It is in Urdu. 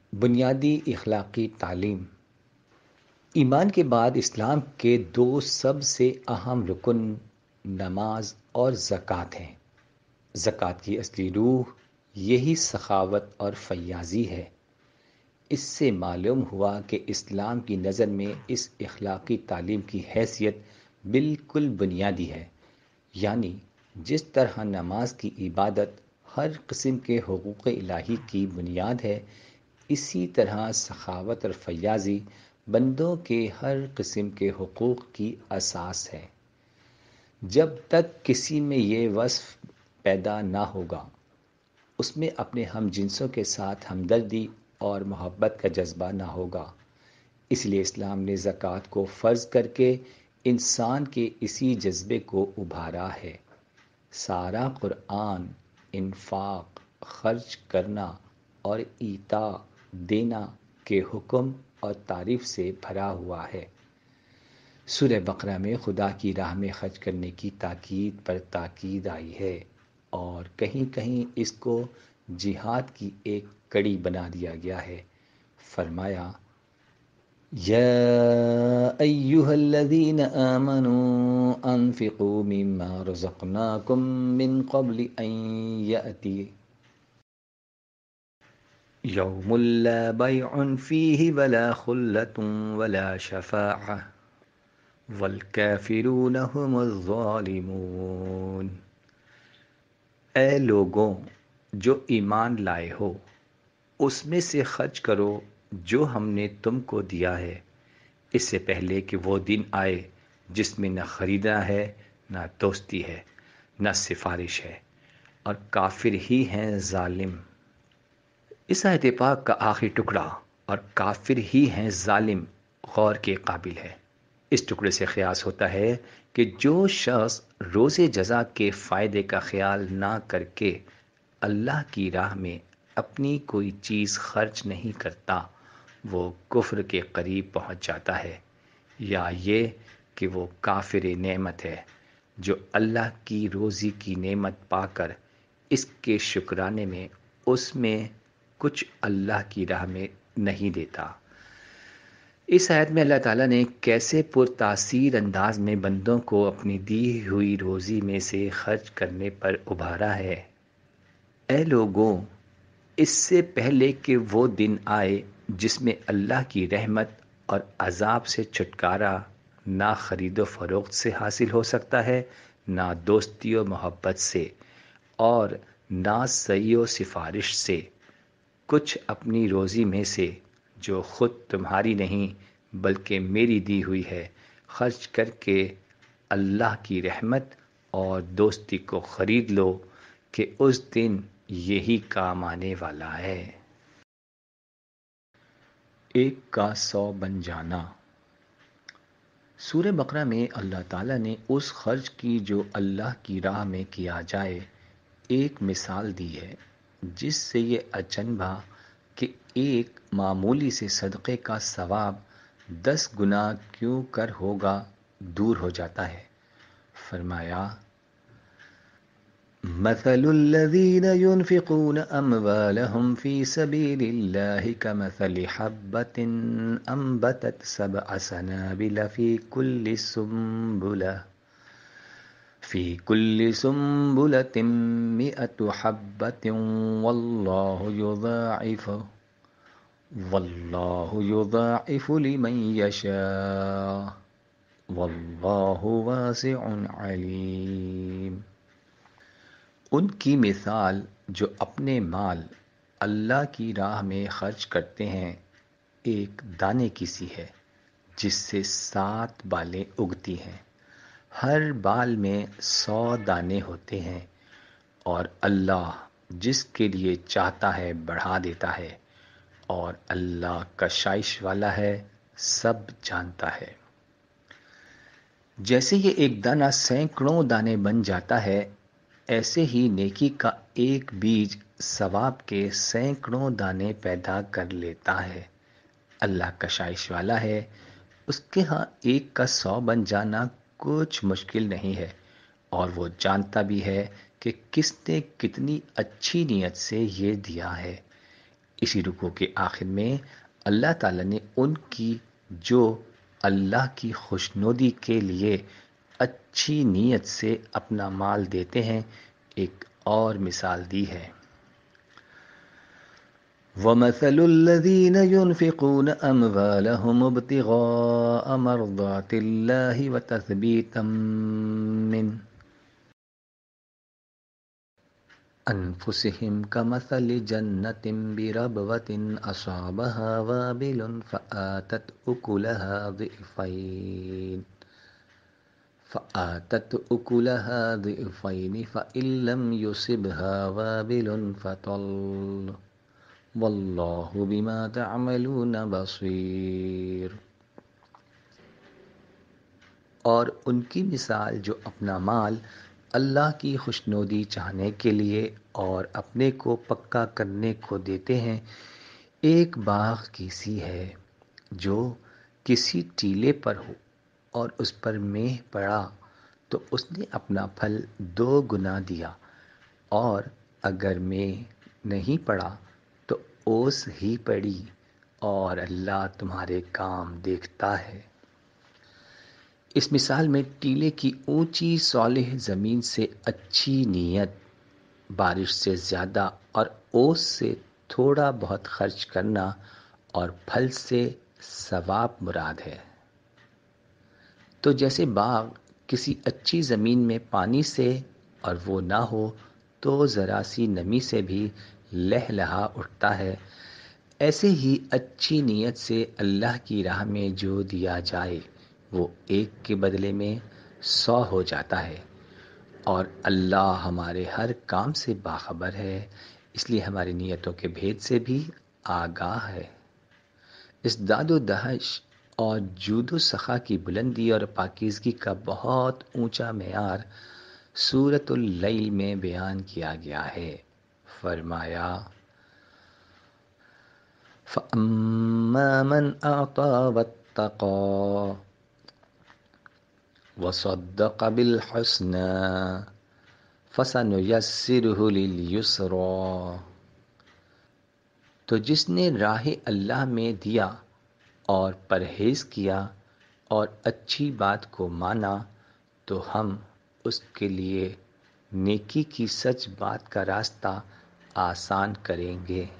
بنیادی اخلاقی تعلیم۔ ایمان کے بعد اسلام کے دو سب سے اہم رکن نماز اور زکوٰۃ ہیں۔ زکوٰۃ کی اصلی روح یہی سخاوت اور فیاضی ہے۔ اس سے معلوم ہوا کہ اسلام کی نظر میں اس اخلاقی تعلیم کی حیثیت بالکل بنیادی ہے، یعنی جس طرح نماز کی عبادت ہر قسم کے حقوق الہی کی بنیاد ہے، اسی طرح سخاوت اور فیاضی بندوں کے ہر قسم کے حقوق کی اساس ہے۔ جب تک کسی میں یہ وصف پیدا نہ ہوگا، اس میں اپنے ہم جنسوں کے ساتھ ہمدردی اور محبت کا جذبہ نہ ہوگا۔ اس لیے اسلام نے زکوٰۃ کو فرض کر کے انسان کے اسی جذبے کو ابھارا ہے۔ سارا قرآن انفاق، خرچ کرنا اور عطا دینا کے حکم اور تعریف سے بھرا ہوا ہے۔ سورہ بقرہ میں خدا کی راہ میں خرچ کرنے کی تاکید پر تاکید آئی ہے، اور کہیں کہیں اس کو جہاد کی ایک کڑی بنا دیا گیا ہے۔ فرمایا، یا ایہا الذین آمنوا انفقوا مما رزقناکم من قبل ان یأتی یوم لا بیع فیہ ولا خلۃ ولا شفاعہ والکافرون هم الظالمون۔ اے لوگوں جو ایمان لائے ہو، اس میں سے خرچ کرو جو ہم نے تم کو دیا ہے، اس سے پہلے کہ وہ دن آئے جس میں نہ خریدنا ہے، نہ دوستی ہے، نہ سفارش ہے، اور کافر ہی ہیں ظالم۔ اس آیت پاک کا آخری ٹکڑا اور کافر ہی ہیں ظالم غور کے قابل ہے۔ اس ٹکڑے سے قیاس ہوتا ہے کہ جو شخص روز جزا کے فائدے کا خیال نہ کر کے اللہ کی راہ میں اپنی کوئی چیز خرچ نہیں کرتا، وہ کفر کے قریب پہنچ جاتا ہے، یا یہ کہ وہ کافر نعمت ہے جو اللہ کی روزی کی نعمت پا کر اس کے شکرانے میں اس میں کچھ اللہ کی راہ میں نہیں دیتا۔ اس آیت میں اللہ تعالیٰ نے کیسے پرتاثیر انداز میں بندوں کو اپنی دی ہوئی روزی میں سے خرچ کرنے پر ابھارا ہے۔ اے لوگوں، اس سے پہلے کہ وہ دن آئے جس میں اللہ کی رحمت اور عذاب سے چھٹکارا نہ خرید و فروخت سے حاصل ہو سکتا ہے، نہ دوستی و محبت سے، اور نہ سعی و سفارش سے، کچھ اپنی روزی میں سے جو خود تمہاری نہیں بلکہ میری دی ہوئی ہے خرچ کر کے اللہ کی رحمت اور دوستی کو خرید لو کہ اس دن یہی کام آنے والا ہے۔ 1 کا 100 بن جانا۔ سورہ بقرہ میں اللہ تعالیٰ نے اس خرچ کی جو اللہ کی راہ میں کیا جائے ایک مثال دی ہے، جس سے یہ اچنبھا کہ ایک معمولی سے صدقے کا ثواب 10 گنا کیوں کر ہوگا دور ہو جاتا ہے۔ فرمایا، مثل الذین ينفقون اموالهم في سبيل الله كمثل حبة انبتت 7 سنابل في كل سنبلة 100 حبة والله يضاعف لمن يشاء والله واسع علیم۔ ان کی مثال جو اپنے مال اللہ کی راہ میں خرچ کرتے ہیں ایک دانے کی سی ہے جس سے 7 بالیں اگتی ہیں، ہر بال میں 100 دانے ہوتے ہیں، اور اللہ جس کے لیے چاہتا ہے بڑھا دیتا ہے، اور اللہ کشائش والا ہے، سب جانتا ہے۔ جیسے یہ ایک دانہ سینکڑوں دانے بن جاتا ہے، ایسے ہی نیکی کا ایک بیج ثواب کے سینکڑوں دانے پیدا کر لیتا ہے۔ اللہ کشائش والا ہے، اس کے ہاں 1 کا 100 بن جانا کچھ مشکل نہیں ہے، اور وہ جانتا بھی ہے کہ کس نے کتنی اچھی نیت سے یہ دیا ہے۔ اسی رکوع کے آخر میں اللہ تعالیٰ نے ان کی جو اللہ کی خوشنودی کے لیے اچھی نیت سے اپنا مال دیتے ہیں ایک اور مثال دی ہے۔ وَمَثَلُ الَّذِينَ يُنْفِقُونَ أَمْوَالَهُمُ ابْتِغَاءَ مَرْضَاتِ اللَّهِ وَتَثْبِيتًا مِّنْ أَنفُسِهِمْ كَمَثَلِ جَنَّةٍ بِرَبْوَةٍ أَصَابَهَا وَابِلٌ فآتت أكلها ضعفين فإن لم يصبها وابل فطل والله بما تعملون بصير۔ اور ان کی مثال جو اپنا مال اللہ کی خوشنودی چاہنے کے لیے اور اپنے کو پکا کرنے کو دیتے ہیں ایک باغ کی سی ہے جو کسی ٹیلے پر ہو اور اس پر مہ پڑا تو اس نے اپنا پھل 2 گنا دیا، اور اگر مہ نہیں پڑا تو اوس ہی پڑی، اور اللہ تمہارے کام دیکھتا ہے۔ اس مثال میں ٹیلے کی اونچی صالح زمین سے اچھی نیت، بارش سے زیادہ اور اوس سے تھوڑا بہت خرچ کرنا اور پھل سے ثواب مراد ہے۔ تو جیسے باغ کسی اچھی زمین میں پانی سے اور وہ نہ ہو تو ذرا سی نمی سے بھی لہلہا اٹھتا ہے، ایسے ہی اچھی نیت سے اللہ کی راہ میں جو دیا جائے وہ 1 کے بدلے میں 100 ہو جاتا ہے، اور اللہ ہمارے ہر کام سے باخبر ہے، اس لیے ہماری نیتوں کے بھید سے بھی آگاہ ہے۔ اس داد و دہش اور جود و سخا کی بلندی اور پاکیزگی کا بہت اونچا معیار سورۃ اللیل میں بیان کیا گیا ہے۔ فرمایا فَأَمَّا مَنْ أَعْطَىٰ وَاتَّقَىٰ وَصَدَّقَ بِالْحُسْنَىٰ فَسَنُيَسِّرُهُ لِلْيُسْرَىٰ۔ تو جس نے راہ اللہ میں دیا اور پرہیز کیا اور اچھی بات کو مانا تو ہم اس کے لیے نیکی کی سچ بات کا راستہ آسان کریں گے۔